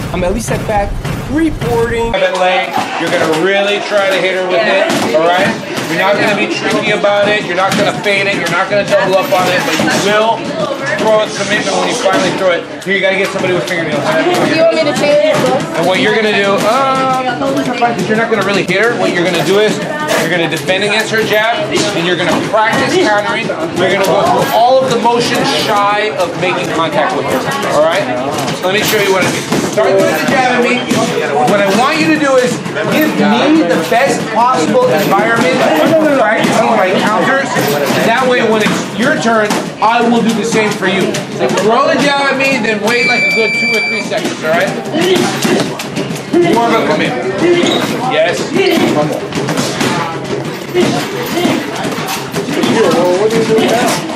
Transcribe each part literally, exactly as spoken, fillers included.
I'm Elie Seckbach, reporting. You're going to really try to hit her with it, all right? You're not going to be tricky about it. You're not going to fade it. You're not going to double up on it, but you will throw a commitment when you finally throw it. Here, you got to get somebody with fingernails. Do you want me to change it? And what you're going to do, um, you're not going to really hit her. What you're going to do is you're going to defend against her jab, and you're going to practice countering. You're going to go through all of the motions shy of making contact with her, all right? So let me show you what I mean. Start with the jab at me. What I want you to do is give me the best possible environment to practice my counters. That way, when it's your turn, I will do the same for you. So throw the jab at me, then wait like a good two or three seconds, all right? More of a commitment. Yes. One more. What are you doing now?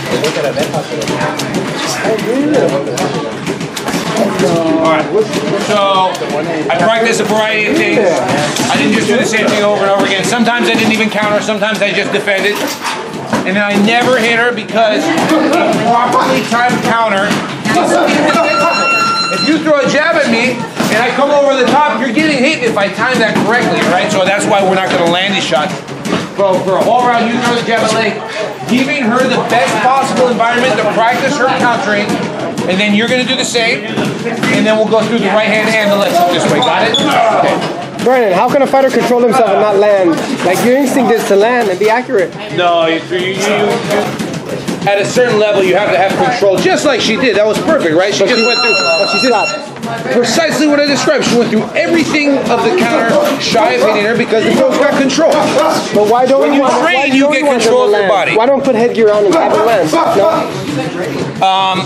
Alright, so I practice a variety of things. I didn't just do the same thing over and over again. Sometimes I didn't even counter, sometimes I just defended. And then I never hit her because a properly timed counter is indefensible. If you throw a jab at me and I come over the top, you're getting hit if I time that correctly, right? So that's why we're not going to land these shots. Bro, for a whole round, you throw the jab at leg, giving her the best possible environment to practice her countering, and then you're going to do the same, and then we'll go through the right hand and the left this way. Got it? Okay. Brandon, how can a fighter control himself and not land? Like, your instinct is to land and be accurate. No, you, you, you, you at a certain level, you have to have control, just like she did. That was perfect, right? She but just she, went through. But she stopped. Precisely what I described. She went through everything of the counter, shy of hitting her because the girl's got control. But why don't when you want, train, you get control of your body. Why don't put headgear on and have it land? No. Um,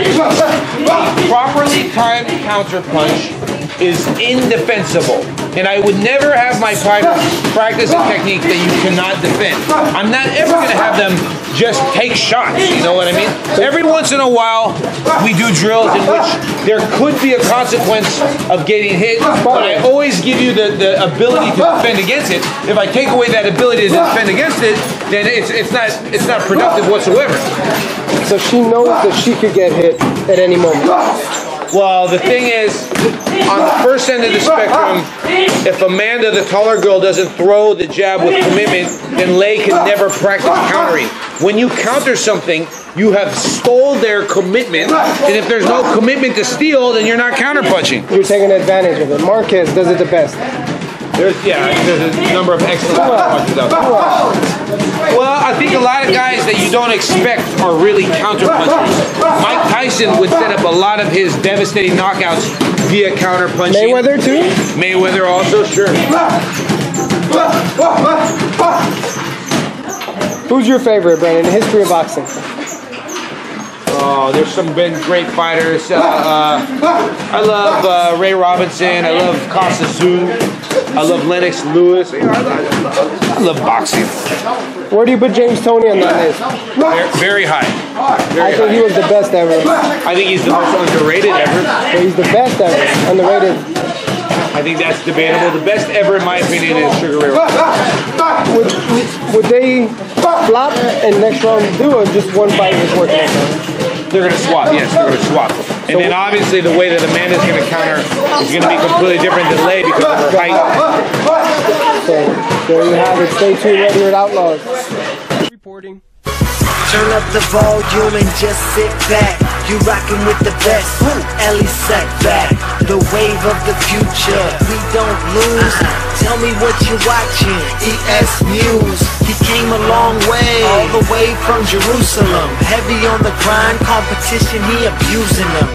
properly timed counter punch is indefensible. And I would never have my fighters practice a technique that you cannot defend. I'm not ever going to have them just take shots, you know what I mean? Every once in a while, we do drills in which there could be a consequence of getting hit, but I always give you the, the ability to defend against it. If I take away that ability to defend against it, then it's, it's, not, it's not productive whatsoever. So she knows that she could get hit at any moment. Well, the thing is, on the first end of the spectrum, if Amanda, the taller girl, doesn't throw the jab with commitment, then Lay can never practice countering. When you counter something, you have stole their commitment, and if there's no commitment to steal, then you're not counterpunching. You're taking advantage of it. Marquez does it the best. There's, yeah, there's a number of excellent punches out there. Well, I think a lot of guys that you don't expect are really counter punchers. Mike Tyson would set up a lot of his devastating knockouts via counter punching. Mayweather too? Mayweather also, sure. Who's your favorite, Brandon, in the history of boxing? Oh, there's some been great fighters. Uh, uh, I love uh, Ray Robinson. I love Krause. I love Lennox Lewis. You know, I, love, I love boxing. Where do you put James Toney on that list? Very, very high. Very I think high. he was the best ever. I think he's the most underrated ever. But he's the best ever. Underrated. I think that's debatable. The best ever, in my opinion, is Sugar Ray Robinson. Would, would they flop and next round do, or just one fight was working out? They're going to swap, yes, they're going to swap. And then obviously the way that Amanda's going to counter is going to be completely different than Lay because of her height. So there you have it. Stay tuned, Ready with Outlaws. Reporting. Turn up the volume and just sit back. You rockin' with the best. Elie Seckbach, the wave of the future. We don't lose. Tell me what you watching. E S News. He came a long way, all the way from Jerusalem. Heavy on the grind, competition, he abusing them.